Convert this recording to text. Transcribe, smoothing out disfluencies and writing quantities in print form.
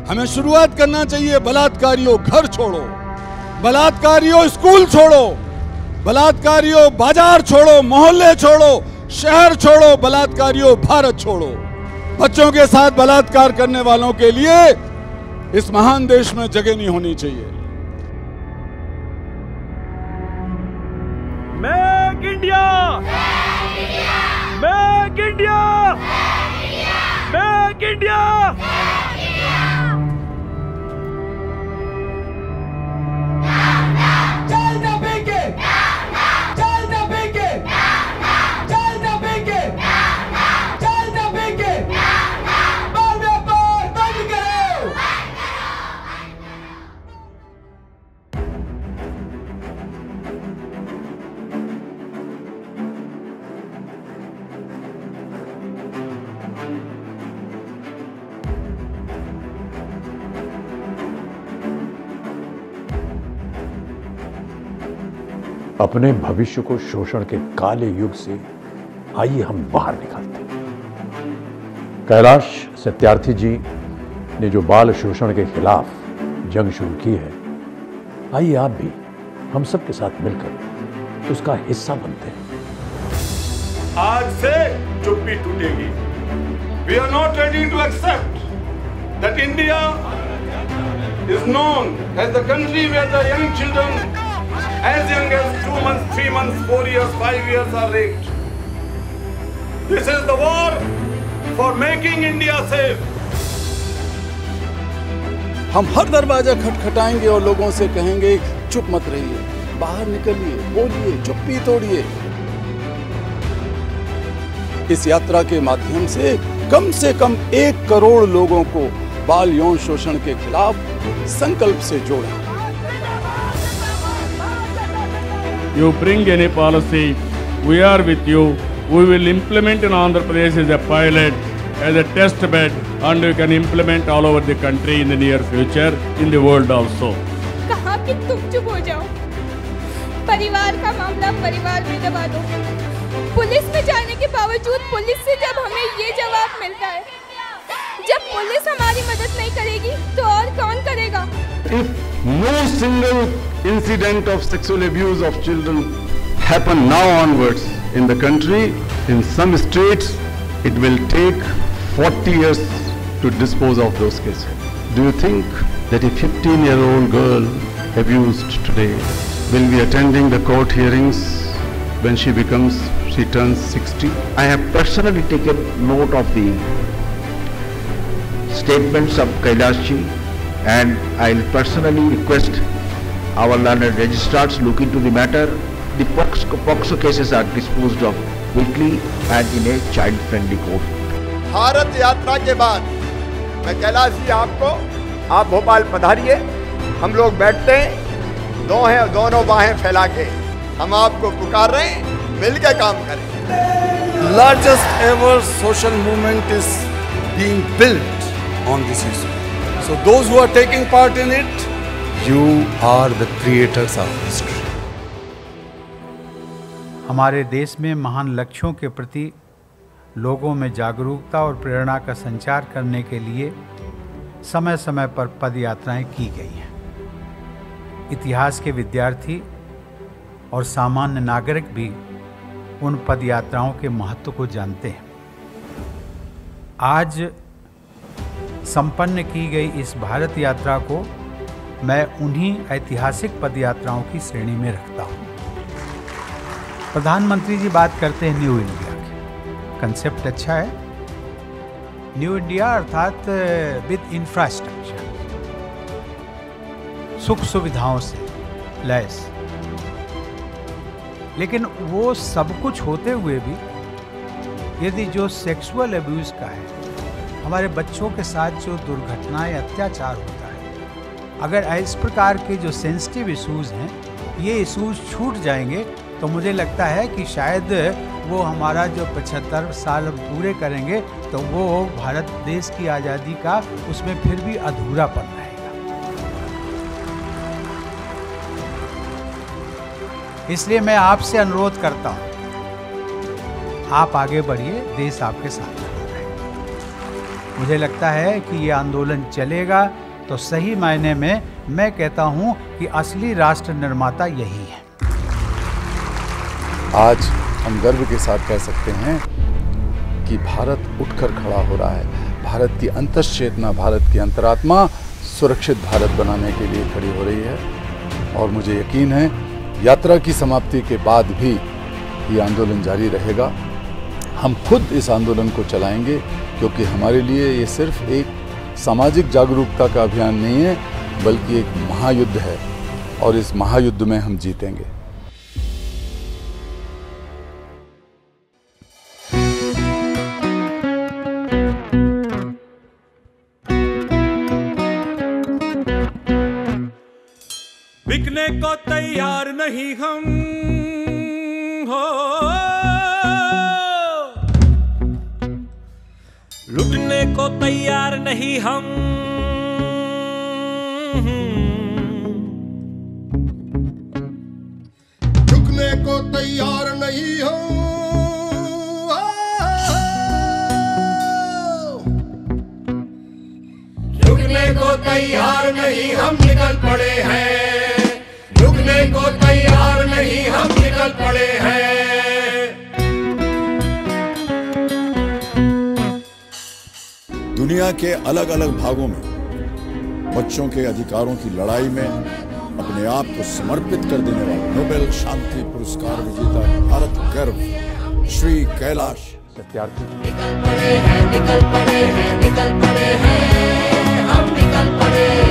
हमें शुरुआत करना चाहिए, बलात्कारियों घर छोड़ो, बलात्कारियों स्कूल छोड़ो, बलात्कारियों बाजार छोड़ो, मोहल्ले छोड़ो, शहर छोड़ो, बलात्कारियों भारत छोड़ो। बच्चों के साथ बलात्कार करने वालों के लिए इस महान देश में जगह नहीं होनी चाहिए। Make India, make India, make India. अपने भविष्य को शोषण के काले युग से आइए हम बाहर निकालते हैं। कैलाश सत्यार्थी जी ने जो बाल शोषण के खिलाफ जंग शुरू की है, आइए आप भी हम सब के साथ मिलकर उसका हिस्सा बनते हैं। आज से चुप्पी टूटेगी। We are not ready to accept that India is known as the country where the young children as young as 2 months, 3 months, 4 years, 5 years are raped. This is the war for making India safe. हम हर दरवाजा खटखटाएंगे और लोगों से कहेंगे चुप मत रहिए, बाहर निकलिए, बोलिए, चुप्पी तोड़िए। इस यात्रा के माध्यम से कम 1 करोड़ लोगों को बाल यौन शोषण के खिलाफ संकल्प से जोड़ें। You bring any policy, we are with you. We will implement in Andhra Pradesh as a pilot, as a test bed, and we can implement all over the country in the near future, in the world also. कहा कि तुम चुप हो जाओ, परिवार का मामला परिवार में दबा दो। पुलिस में जाने के बावजूद पुलिस से जब हमें ये जवाब मिलता है, जब पुलिस हमारी मदद नहीं करेगी तो और कौन करेगा? If no single incident of sexual abuse of children happen now onwards in the country, in some states it will take 40 years to dispose of those cases. Do you think that a 15-year-old girl abused today will be attending the court hearings when she turns 60? I have personally taken note of the statements of Kailash ji, and I'll personally request our learned registrars look into the matter. The POXO cases are disposed of quickly and in a child-friendly court. Bharat यात्रा के बाद मैं कैलाश जी आप भोपाल पधारिए, हम लोग बैठते हैं, दोनों बाहें फैला के हम आपको पुकार रहे हैं, मिलकर काम करें। Largest ever social movement is being built on this issue. So those who are taking part in it, you are the creators of history. हमारे देश में महान लक्ष्यों के प्रति लोगों में जागरूकता और प्रेरणा का संचार करने के लिए समय समय पर पद यात्राएं की गई हैं। इतिहास के विद्यार्थी और सामान्य नागरिक भी उन पद यात्राओं के महत्व को जानते हैं। आज संपन्न की गई इस भारत यात्रा को मैं उन्हीं ऐतिहासिक पद यात्राओं की श्रेणी में रखता हूँ। प्रधानमंत्री जी बात करते हैं न्यू इंडिया की, कंसेप्ट अच्छा है। न्यू इंडिया अर्थात विद इंफ्रास्ट्रक्चर, सुख सुविधाओं से लैस। लेकिन वो सब कुछ होते हुए भी यदि जो सेक्सुअल अब्यूज का है, हमारे बच्चों के साथ जो दुर्घटनाएं, अत्याचार होता है, अगर इस प्रकार के जो सेंसिटिव इशूज़ हैं, ये इशूज़ छूट जाएंगे तो मुझे लगता है कि शायद वो हमारा जो 75 साल पूरे करेंगे तो वो भारत देश की आज़ादी का उसमें फिर भी अधूरापन रहेगा। इसलिए मैं आपसे अनुरोध करता हूँ, आप आगे बढ़िए, देश आपके साथ रहेगा। मुझे लगता है कि ये आंदोलन चलेगा तो सही मायने में मैं कहता हूँ कि असली राष्ट्र निर्माता यही है। आज हम गर्व के साथ कह सकते हैं कि भारत उठकर खड़ा हो रहा है। भारत की अंतश्चेतना, भारत की अंतरात्मा सुरक्षित भारत बनाने के लिए खड़ी हो रही है और मुझे यकीन है यात्रा की समाप्ति के बाद भी ये आंदोलन जारी रहेगा। हम खुद इस आंदोलन को चलाएंगे क्योंकि हमारे लिए ये सिर्फ एक सामाजिक जागरूकता का अभियान नहीं है बल्कि एक महायुद्ध है और इस महायुद्ध में हम जीतेंगे। बिकने को तैयार नहीं हम हो, लुटने को तैयार नहीं हम, झुकने को तैयार नहीं हम, झुकने को तैयार नहीं हम निकल पड़े हैं, झुकने को तैयार नहीं हम निकल पड़े हैं। दुनिया के अलग अलग भागों में बच्चों के अधिकारों की लड़ाई में अपने आप को समर्पित कर देने वाले नोबेल शांति पुरस्कार विजेता भारत गर्व श्री कैलाश सत्यार्थी निकल पड़े हैं, निकल पड़े हैं, निकल पड़े हैं, हम निकल पड़े।